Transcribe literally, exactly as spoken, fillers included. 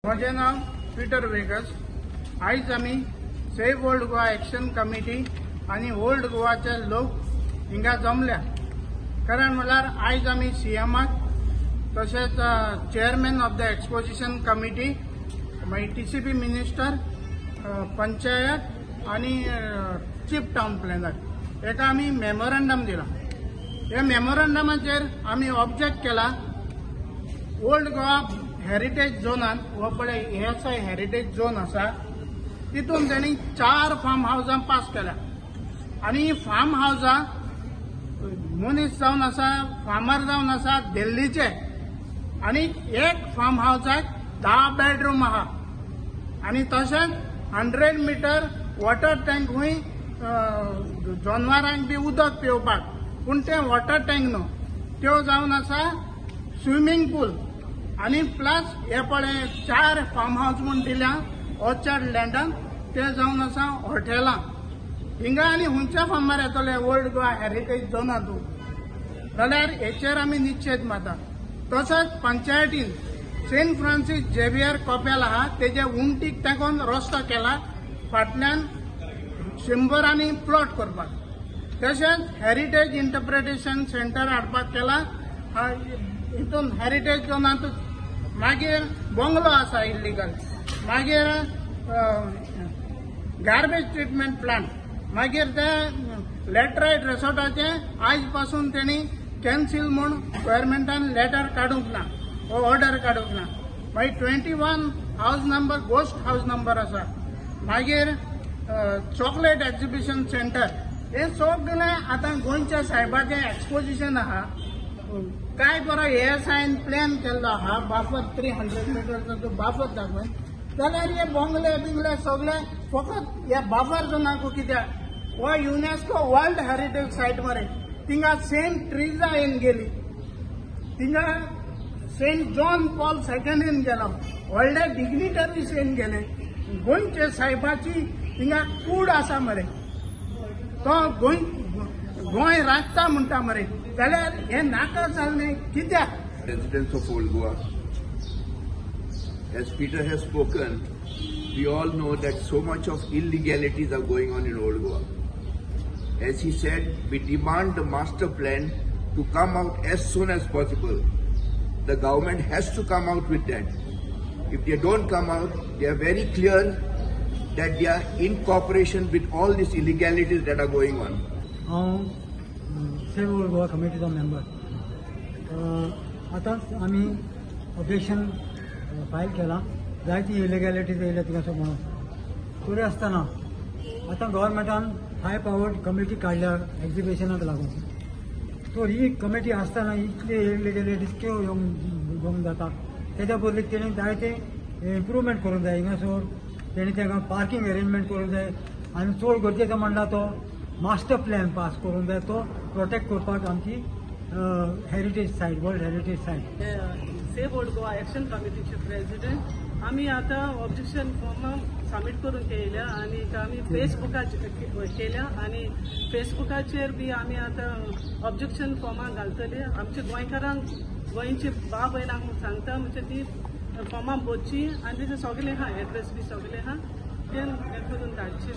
माझे नाव पीटर वेगस। आयज आमी save old Goa action committee आणि ओल्ड गोवाचे लोक हिंगा जमल्या। कारण म्हळ्यार आयज आमी सीएमाक तशेंच chairman of the exposition committee मागीर टीसीपी मिनिस्टर पंचायत आणि चीफ टाउन प्लॅनर एका आमी मेमोरंडम दिला। हे मेमोरंडमाचेर आमी ऑब्जेक्ट केला ओल्ड गोवा हेरिटेज जोनान हो पळय हे आसा हेरिटेज जोन आसा तितून त्यांनी चार फार्म हाऊसां पास केल्या आणि ही फार्म हाऊसां मनीस जावन आसा फार्मर जावन आसा दिल्लीचे आणि एक फार्म हाऊसाक धा बेडरूम आहा आणि तशेंच हंड्रेड मिटर वॉटर टँक हुंय जनावरांक बी उदक पिवपाक पूण ते वॉटर टँक न्हू त्यो जावन आसा स्विमींग पूल आणि प्लस हे पळय चार फार्म हाऊस म्हूण दिल्या ऑर्चर्ड लँडान ते जावन आसा हॉटेलां हिंगा आनी हुंच्या फार्मार येतले ओल्ड गोवा हेरिटेज जोनातूं जाल्यार हेचेर आमी निश्चेत मारता। तसोच पंचायतीन सेंट फ्रांसीस झेवियर कॉपेल आहा तेजे उंटीक तेंकोन रस्तो केला फाटल्यान शंबरांनी प्लॉट करपाक। तशेंच हेरिटेज इंटरप्रिटेशन सेंटर हाडपाक केला हितून हेरिटेज जोनातूं। मागीर बंगलो आसा इल्लीगल, मागीर गार्बेज ट्रीटमेंट प्लांट, मागीर ते लॅटराइट रिसॉर्टाचे आयज पासून तेणी कॅन्सील म्हूण गव्हर्मेंटान लेटर काडूंक ना वो ऑर्डर काडूंक ना। मागीर twenty one house number ghost house number आसा, मागीर चॉकलेट एक्झिबिशन सेंटर हे सगळे आतां गोंयच्या साहेबाचे एक्सपोजिशन आहा काय बरो एएसआयन प्लॅन केल्लो आहा बाफर थ्री हंड्रेड मिटरचो बाफर दाखोवन जाल्यार हे बंगले बिंगले सगळे फकत ह्या बाफर जोनाकू कित्याक हो युनेस्को वर्ल्ड हेरिटेज सायट मरे थिंगा सेंट ट्रिजा येवन गेली, थिंगा सेंट जॉन पॉल सेकंड येवन गेलो, व्हडले डिग्निटरीज येवन गेले। गोंयचे साहेबाची थिंगा कूड आसा मरे तो गोंय गोंय राखता म्हणटा मरे जाल्यार हे नाका जाल्लें कित्याक? Residents of Old Goa, as Peter has spoken, we all know that so much of illegalities are going on in Old Goa. As he said, we demand the master plan to come out as soon as possible. The government has to come out with that. If they don't come out, they are very clear that they are in cooperation with all these illegalities that are going on. Save old Goa कमिटीचो member आतांच आमी objection file केला जायती इलिगॅलिटीज येयल्या तिका म्हणून तरी आसतना आतां गव्हर्मेंटान हाय पावर्ड कमिटी काडल्या एक्झिबिशनाक लागून तर ही कमिटी आसतना इतली इलिगॅलिटीज त्यो येवंक जाता तेज्या बदली तेणी जायते इम्प्रुवमेंट करूंक जाय हिंगासर तेणी ताका पार्किंग अरेंजमेंट करूंक जाय आनी चड गरजेचो म्हणला तो मास्टर प्लॅन पास करून जाय तो प्रोटेक्ट करपाक आमची heritage site world heritage site. Save old Goa action कमिटीचे प्रेसिडेंट आमी आतां ऑब्जेक्शन फॉर्म सबमीट करून केल्या आणि आमी फेसबुकाचेर केल्या आणि फेसबुकाचेर बी आमी आतां ऑब्जेक्शन फॉर्मां घालतले। आमच्या गोंयकारांक गोंयची भाव भयणांक सांगता म्हणजे ती फॉर्मां भरची आणि तेजे सगळे आहा एड्रेस बी सगळे आहा ते करून धाडची।